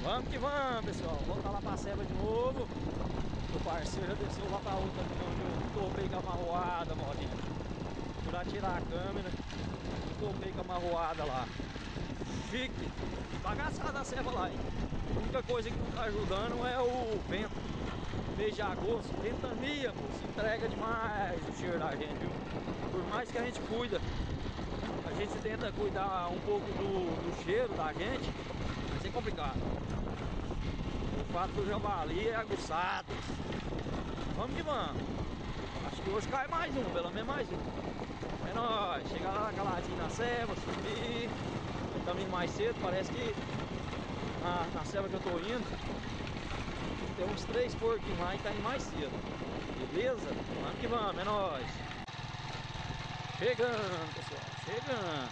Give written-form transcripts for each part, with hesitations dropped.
Vamos que vamos, pessoal. Voltar lá pra Serva de novo. O parceiro já desceu lá pra outra ali onde eu topei com a marroada, molinha. Fui lá tirar a câmera e topei com a marroada lá. Chique. Bagaçada a serva lá, hein? A única coisa que não tá ajudando é o vento. Mês de agosto, ventania, moço. Entrega demais o cheiro da gente, viu? Por mais que a gente cuida, a gente tenta cuidar um pouco do cheiro da gente, mas é complicado. O fato do javali é aguçado. Vamos que vamos. Acho que hoje cai mais um, pelo menos mais um. É nóis. Chegar lá caladinho na serva, subir. Estamos indo mais cedo, parece que na serva que eu tô indo tem uns 3 porquinhos lá e tá indo mais cedo. Beleza? Vamos que vamos, é nóis. Chegando, pessoal, chegando.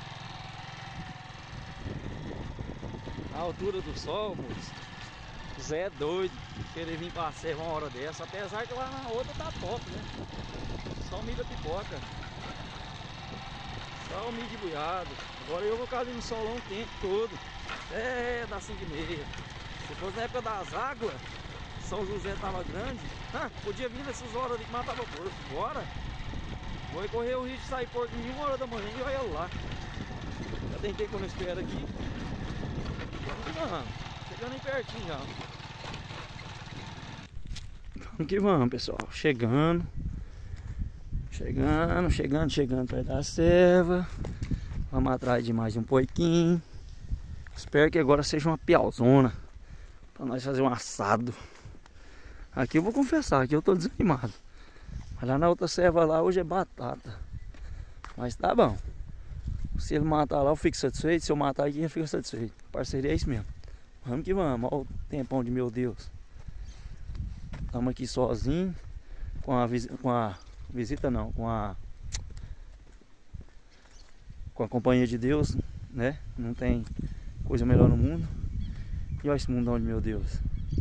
A altura do sol, moço. Zé é doido querer vir pra serva uma hora dessa. Apesar que lá na outra tá top, né? Só milho da pipoca. Só o milho buiado. Agora eu vou ficar ali no solão o tempo todo. É, dá 5h30. Se fosse na época das águas, São José tava grande. Podia vir nessas horas ali que matava porco. Bora! Vou correr o risco de sair porco em 1 hora da manhã e olha lá. Já tentei quando eu espero aqui. Vamos, chegando aí pertinho já. Vamos que vamos, pessoal. Chegando perto da serva. Vamos atrás de mais um porquinho. Espero que agora seja uma piauzona pra nós fazer um assado. Aqui eu vou confessar que eu tô desanimado. Mas lá na outra serva lá hoje é batata. Mas tá bom. Se ele matar lá eu fico satisfeito. Se eu matar aqui eu fico satisfeito. Parceria é isso mesmo. Vamos que vamos. Olha o tempão de meu Deus. Estamos aqui sozinho. Com a visita não. Com a companhia de Deus, né? Não tem coisa melhor no mundo. E olha esse mundão de meu Deus.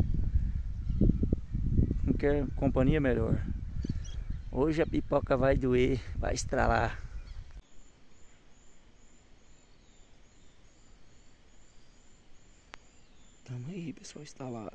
Não quer companhia melhor. Hoje a pipoca vai doer, vai estralar. Tamo aí, pessoal, instalado.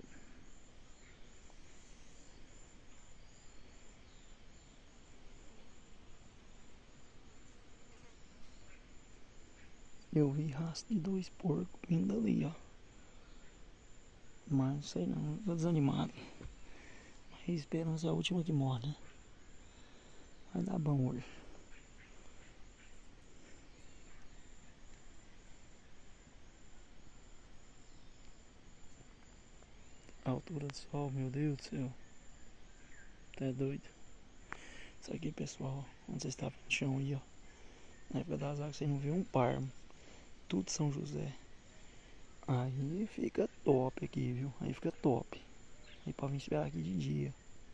Eu vi rastro de 2 porcos vindo ali, ó. Mas não sei não, tô desanimado. Mas esperança é a última que morre, né? Vai dar bom hoje. A altura do sol, meu Deus do céu. Até doido. Isso aqui, pessoal, onde vocês estavam no chão aí, ó. Na época das águas vocês não viram um parmo. Tudo São José. Aí fica top aqui, viu? Aí fica top. Aí pra vir esperar aqui de dia.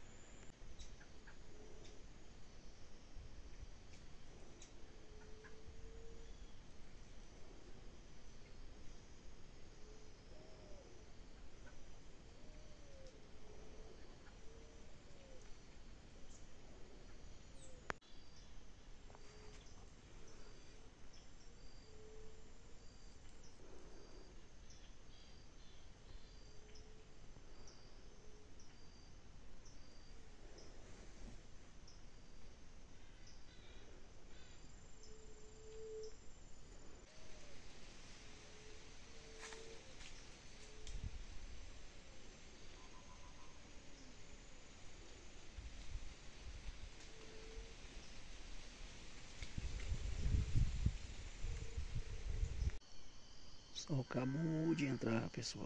O sol acabou de entrar, pessoal.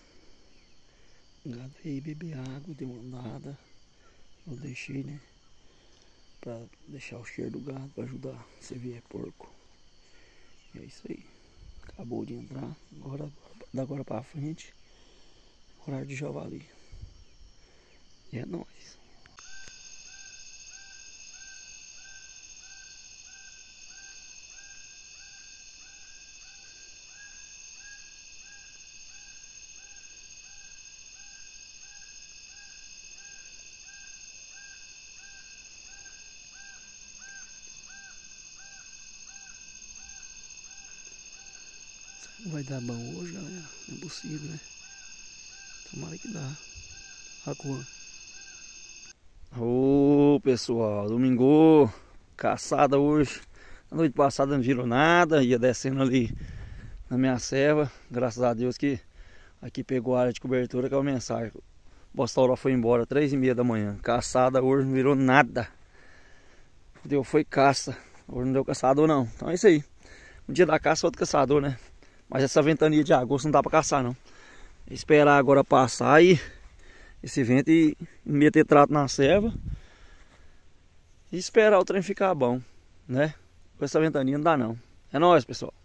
O gado veio beber água, deu uma andada. Eu deixei, né? Pra deixar o cheiro do gado, pra ajudar se vier porco. E é isso aí. Acabou de entrar. Da agora pra frente, horário de javali. E é nóis. Vai dar bom hoje, galera? Não é possível, né? Tomara que dá. Racua. Ô pessoal, domingo, caçada hoje. A noite passada não virou nada, ia descendo ali na minha serva. Graças a Deus que aqui pegou a área de cobertura, que é a mensagem. O Bostauró foi embora 3h30 da manhã. Caçada hoje não virou nada. Deu, foi caça. Hoje não deu caçador não. Então é isso aí. Um dia da caça, outro caçador, né? Mas essa ventania de agosto não dá pra caçar não. Esperar agora passar e esse vento e meter trato na serva e esperar o trem ficar bom, né? Com essa ventania não dá não. É nóis, pessoal.